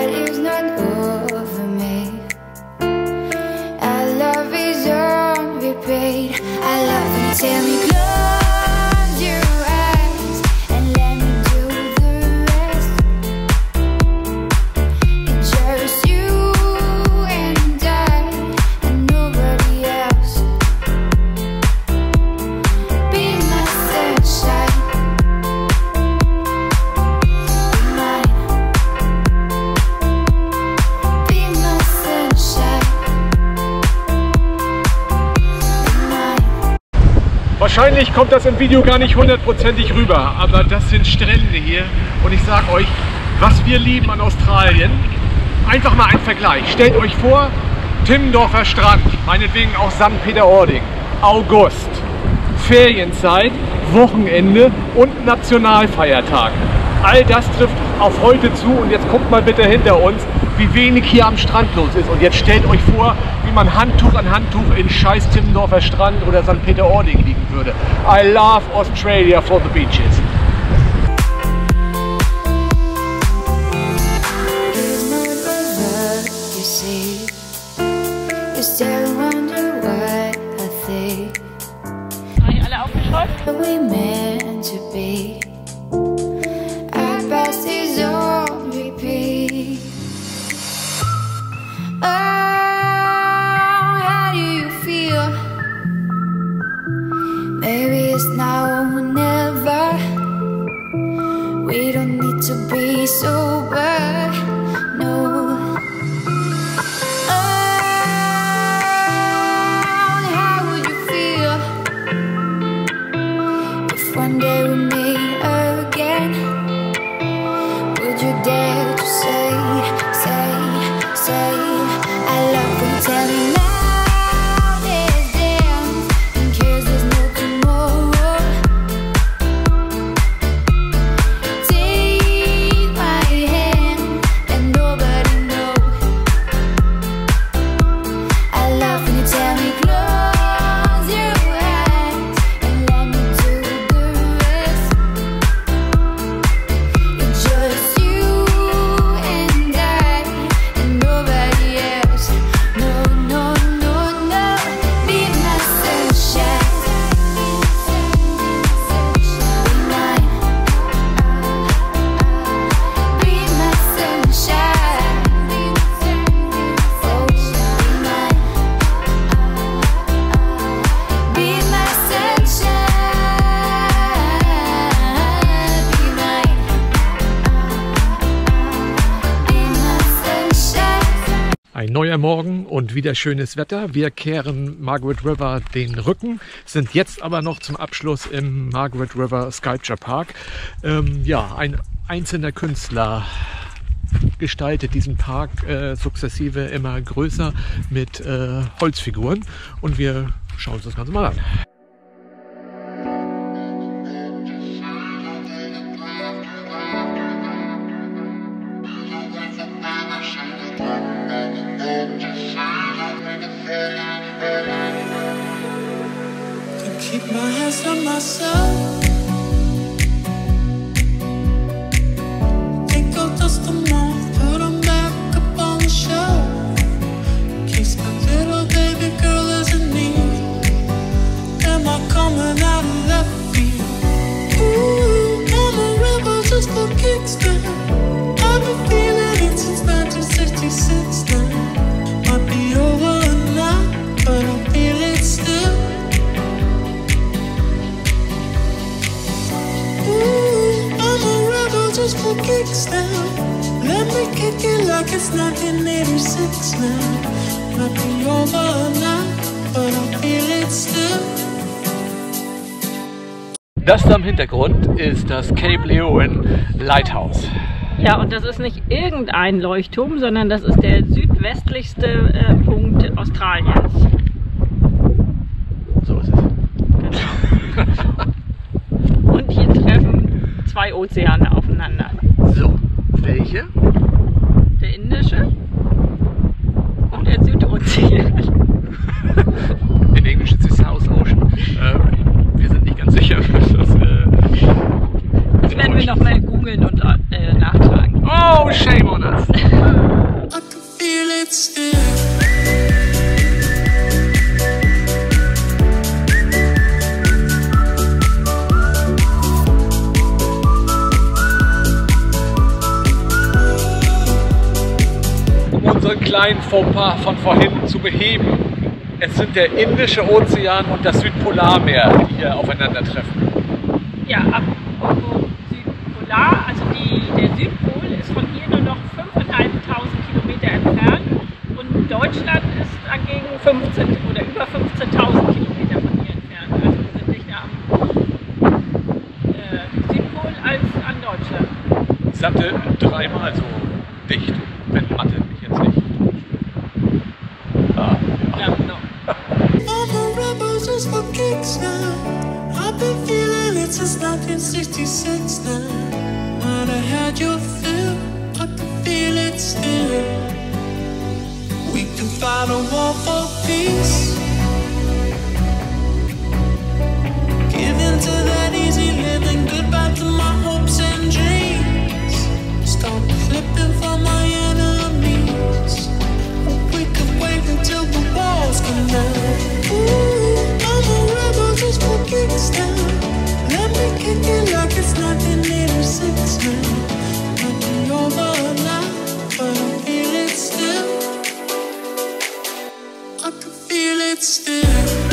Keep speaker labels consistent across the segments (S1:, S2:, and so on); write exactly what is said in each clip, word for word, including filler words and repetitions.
S1: but it's not over me. Our love is on repeat. I love when you tell me close your eyes and let me do the rest. It's just you and I and nobody else. Be my sunshine, be mine. Be my sunshine, be mine.
S2: Wahrscheinlich kommt das im Video gar nicht hundertprozentig rüber, aber das sind Strände hier und ich sag euch, was wir lieben an Australien. Einfach mal ein Vergleich. Stellt euch vor, Timmendorfer Strand, meinetwegen auch Sankt Peter-Ording, August, Ferienzeit, Wochenende und Nationalfeiertag. All das trifft auf heute zu und jetzt guckt mal bitte hinter uns, wie wenig hier am Strand los ist. Und jetzt stellt euch vor, wie man Handtuch an Handtuch in scheiß Timmendorfer Strand oder Sankt Peter-Ording liegen würde. I love Australia for the beaches.
S1: It's not over, you see. You still wonder what I think.
S3: Eigentlich alle aufgeschreibt?
S1: Are we meant to be? Our past is on repeat. Oh, how do you feel? Maybe it's now or never. We don't need to be sober, no. Oh, how would you feel if one day we meet again? Would you dare to say, say, say, I love when you tell me now let's dance, in case there's no tomorrow. Take my hand and nobody know. I love when you tell me close your eyes and let me do the rest. It's just you and I and nobody else. No, no, no, no. Be my sunshine, be mine. Be my sunshine, oh, be mine. Be my sunshine, be mine. Be my sunshine.
S2: Ein neuer Morgen und wieder schönes Wetter. Wir kehren Margaret River den Rücken, sind jetzt aber noch zum Abschluss im Margaret River Sculpture Park. Ähm, ja, ein einzelner Künstler gestaltet diesen Park äh, sukzessive immer größer mit äh, Holzfiguren und wir schauen uns das Ganze mal an.
S4: To keep my hands on myself. Think I'll dust them off, put them back up on the shelf. In case my little baby girl is in need. Am I coming out of left field? Ooh, I'm a rebel just for kicks now. I've been feeling it since nineteen sixty-six now. Might be over now, but I feel it still. Ooh, I'm a rebel just for kicks now. Let me kick it like it's nineteen eighty-six now. Might be over now, but I feel it still.
S2: Das da im Hintergrund ist das Cape Leeuwin Lighthouse.
S3: Ja, und das ist nicht irgendein Leuchtturm, sondern das ist der südwestlichste äh, Punkt Australiens.
S2: So ist es.
S3: Genau. Und hier treffen zwei Ozeane aufeinander.
S2: So, welche?
S3: Der Indische und der Südozean.
S2: In Englisch ist es South Ocean. Äh, wir sind nicht ganz sicher. Das, äh,
S3: das werden wir noch mal googeln und äh, nachtragen.
S2: Oh, shame on us!
S4: it still.
S2: Um unseren kleinen Fauxpas von vorhin zu beheben, es sind der Indische Ozean und das Südpolarmeer, die hier aufeinandertreffen.
S3: Ja, apropos Südpolar, also die, der Südpol ist von hier nur noch fünftausendfünfhundert Kilometer entfernt und Deutschland ist dagegen fünfzehn oder über fünfzehntausend Kilometer von hier entfernt. Also wir sind dichter am äh, Südpol als an Deutschland.
S2: Satte dreimal so dicht, wenn Mathe mich jetzt nicht. Ah,
S3: Ja, genau.
S4: All the rebels just for kicks now. I've been feeling it since nineteen sixty-six now. Might have had your fill, I can feel it still. We can fight a war for peace. Give in to that easy living, goodbye to my hopes and dreams. Stop flipping for my enemies. We could wait until the walls come down. Ooh, I'm a rebel just for kicks now. Let me kick it like it's nineteen eighty-six now. Might be over now, but I feel it still. I can feel it still.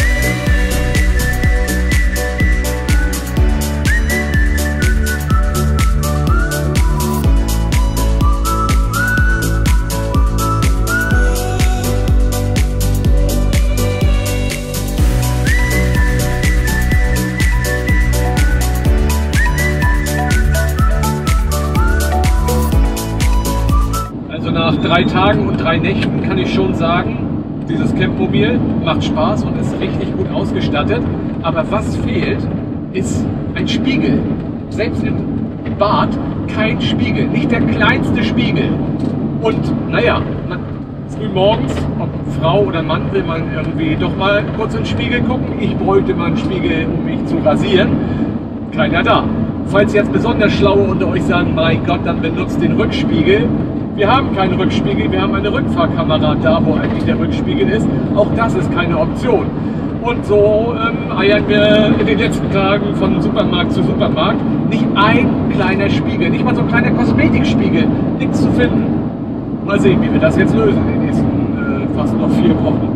S2: also nach drei Tagen und drei Nächten kann ich schon sagen, dieses Campmobil macht Spaß und ist richtig gut ausgestattet. Aber was fehlt, ist ein Spiegel. Selbst im Bad kein Spiegel, nicht der kleinste Spiegel. Und naja, man, früh morgens, ob Frau oder Mann, will man irgendwie doch mal kurz in den Spiegel gucken. Ich bräuchte mal einen Spiegel, um mich zu rasieren. Keiner da. Falls jetzt besonders Schlaue unter euch sagen, mein Gott, dann benutzt den Rückspiegel. Wir haben keinen Rückspiegel, wir haben eine Rückfahrkamera da, wo eigentlich der Rückspiegel ist. Auch das ist keine Option. Und so ähm, eiern wir in den letzten Tagen von Supermarkt zu Supermarkt. Nicht ein kleiner Spiegel, nicht mal so ein kleiner Kosmetikspiegel, nichts zu finden. Mal sehen, wie wir das jetzt lösen in den nächsten äh, fast noch vier Wochen.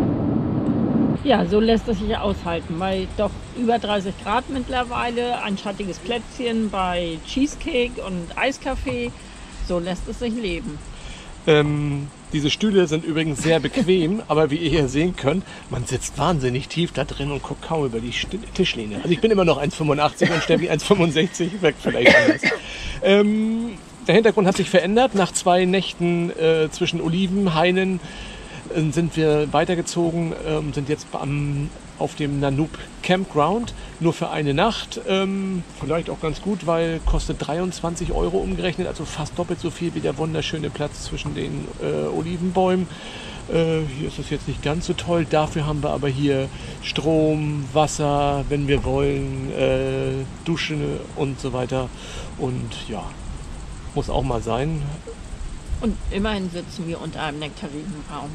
S3: Ja, so lässt es sich aushalten. Bei doch über dreißig Grad mittlerweile, ein schattiges Plätzchen bei Cheesecake und Eiskaffee. So lässt es sich leben.
S2: Ähm, diese Stühle sind übrigens sehr bequem, aber wie ihr hier sehen könnt, man sitzt wahnsinnig tief da drin und guckt kaum über die Tischlehne. Also ich bin immer noch eins Komma fünfundachtzig und Steffi eins Komma fünfundsechzig, wirkt vielleicht anders. Ähm, der Hintergrund hat sich verändert. Nach zwei Nächten äh, zwischen Oliven, Hainen äh, sind wir weitergezogen, äh, sind jetzt am, auf dem Nanook Campground, nur für eine Nacht. Ähm, vielleicht auch ganz gut, weil kostet dreiundzwanzig Euro umgerechnet, also fast doppelt so viel wie der wunderschöne Platz zwischen den äh, Olivenbäumen. Äh, hier ist es jetzt nicht ganz so toll, dafür haben wir aber hier Strom, Wasser, wenn wir wollen, äh, Dusche und so weiter. Und ja, muss auch mal sein.
S3: Und immerhin sitzen wir unter einem Nektarinenbaum.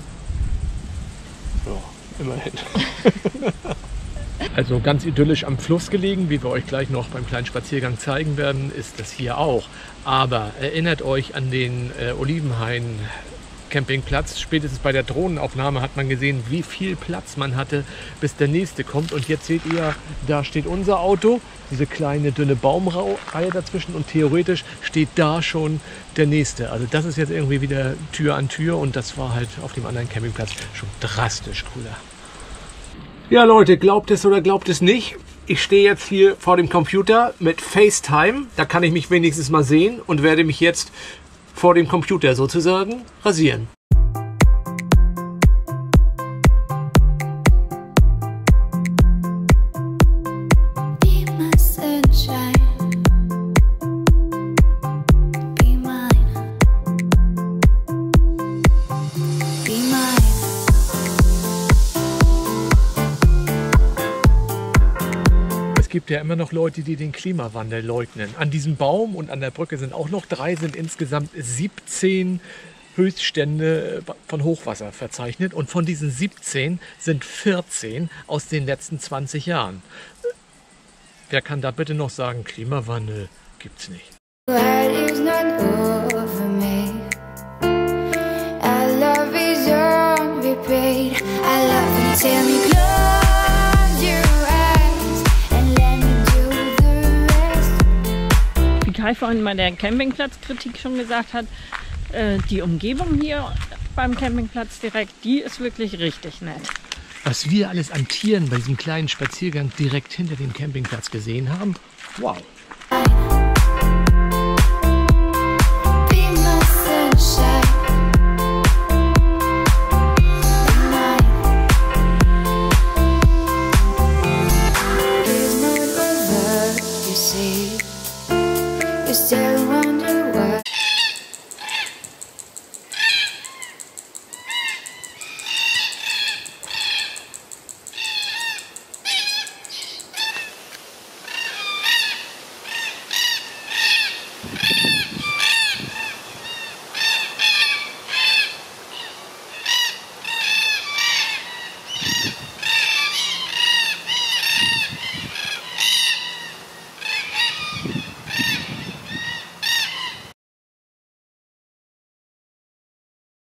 S2: Ja, immerhin. Also ganz idyllisch am Fluss gelegen, wie wir euch gleich noch beim kleinen Spaziergang zeigen werden, ist das hier auch. Aber erinnert euch an den äh, Olivenhain Campingplatz. Spätestens bei der Drohnenaufnahme hat man gesehen, wie viel Platz man hatte, bis der nächste kommt. Und jetzt seht ihr, da steht unser Auto, diese kleine dünne Baumreihe dazwischen und theoretisch steht da schon der nächste. Also das ist jetzt irgendwie wieder Tür an Tür und das war halt auf dem anderen Campingplatz schon drastisch cooler. Ja Leute, glaubt es oder glaubt es nicht, ich stehe jetzt hier vor dem Computer mit FaceTime, da kann ich mich wenigstens mal sehen und werde mich jetzt vor dem Computer sozusagen rasieren.
S1: Be my sunshine, be mine, be mine.
S2: Es gibt ja immer noch Leute, die den Klimawandel leugnen. An diesem Baum und an der Brücke sind auch noch drei, sind insgesamt siebzehn Höchststände von Hochwasser verzeichnet und von diesen siebzehn sind vierzehn aus den letzten zwanzig Jahren. Wer kann da bitte noch sagen, Klimawandel gibt's nicht?
S1: What is not over me? Our love is unrepaid. I love when you tell me close your eyes and let me do the rest.
S3: Wie Kai vorhin bei der Campingplatzkritik schon gesagt hat, äh, die Umgebung hier beim Campingplatz direkt, die ist wirklich richtig nett.
S2: Was wir alles an Tieren bei diesem kleinen Spaziergang direkt hinter dem Campingplatz gesehen haben, wow.